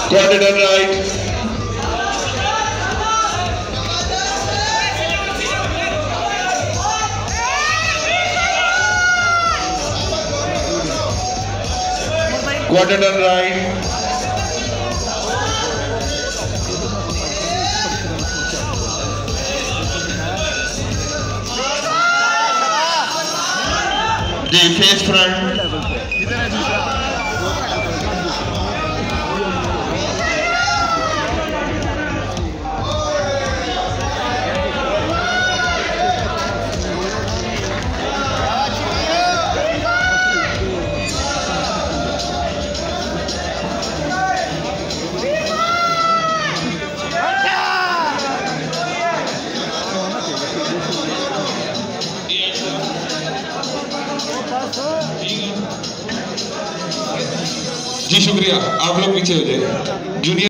Quarter done right. Quarter done right. The face front. जी शुक्रिया, आप लोग पीछे हो जाए। जूनियर